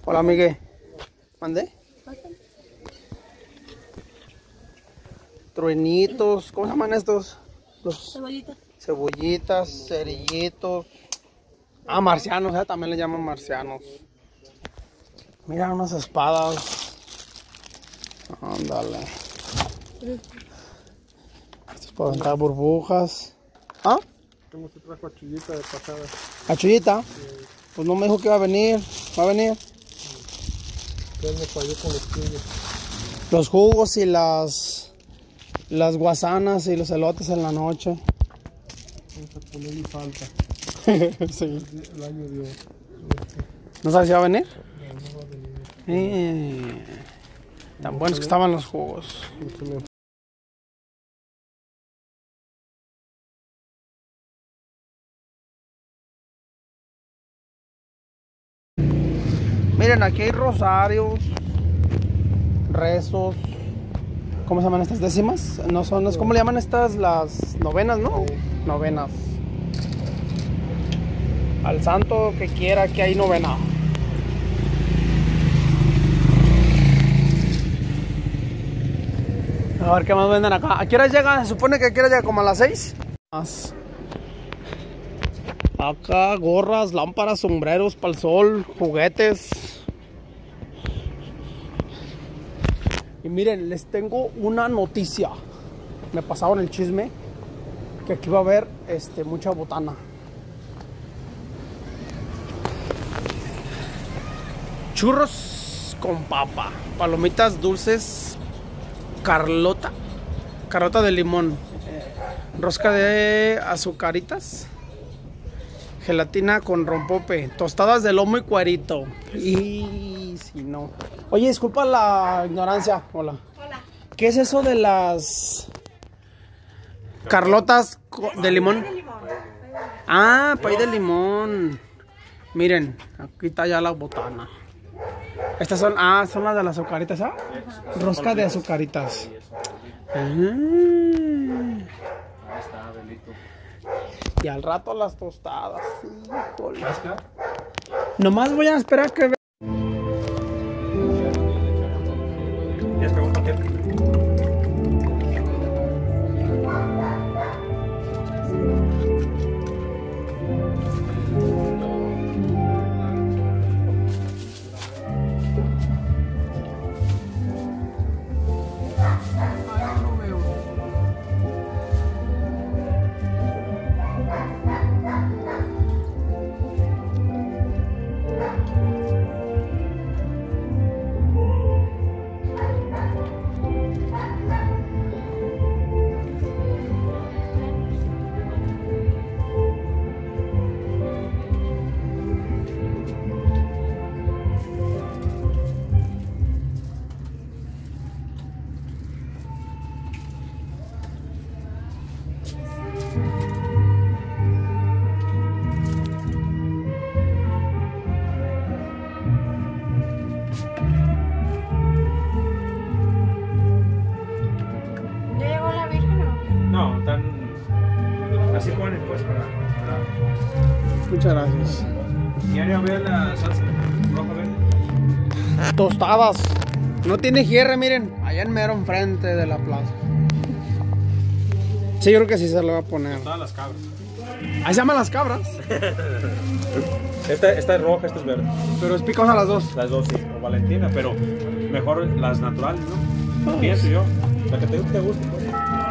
Hola, Miguel. ¿Mandé? Truenitos. ¿Cómo se llaman estos? Los Cebollitas. cebollitas, cerillitos. Ah, marcianos, también le llaman marcianos. Mira, unas espadas. Ándale. Esto es para aventar burbujas. ¿Ah? ¿Cómo se trajo a Chuyita de pasada? ¿A Chuyita? Pues no me dijo que iba a venir. ¿Va a venir? ¿Qué me falló con los tuyos? Los jugos y las guasanas y los elotes en la noche. Vamos a ponerle falta. Sí. El año dio. ¿No sabes si va a venir? No va a venir. Tan buenos que estaban los jugos. Miren, aquí hay rosarios, rezos. ¿Cómo se llaman estas décimas? No son, ¿cómo le llaman estas? Las novenas, ¿no? Novenas. Al santo que quiera que hay novena. A ver qué más venden acá. ¿A qué hora llega? Se supone que a qué hora llega, como a las 6. Más. Acá gorras, lámparas, sombreros para el sol, juguetes. Y miren, les tengo una noticia. Me pasaron el chisme que aquí va a haber mucha botana. Churros con papa, palomitas dulces, Carlota de limón, rosca de azucaritas, gelatina con rompope, tostadas de lomo y cuerito. Y si no. Oye, disculpa la ignorancia. Hola. Hola. ¿Qué es eso de las Carlotas de limón? Ah, pay de limón. Miren, aquí está ya la botana. Estas son, son las de las azucaritas, ¿ah? Rosca de azucaritas. Y al rato las tostadas. Híjole. Nomás voy a esperar que así ponen pues para... Muchas gracias. Y ahora veo la salsa roja verde. Tostadas. No tiene cierre, miren. Allá en mero enfrente de la plaza. Sí, yo creo que sí se lo va a poner. Todas las cabras. Ahí se llaman las cabras. Esta es roja, esta es verde. Pero es picosa las dos. Las dos, sí, o Valentina, pero mejor las naturales, ¿no? Pienso yo. La que te guste, pues.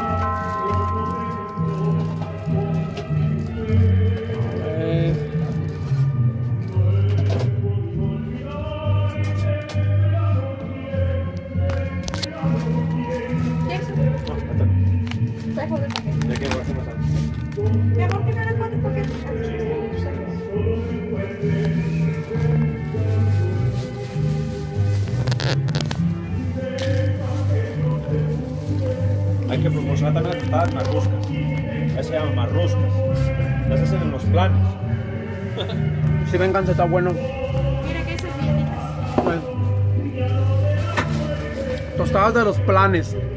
Hay que promocionar también las tostadas marruscas. Ya se llaman marruscas. Las hacen en los planes. Si vengan, está bueno. Mira que esas viejitas. Tostadas de los planes.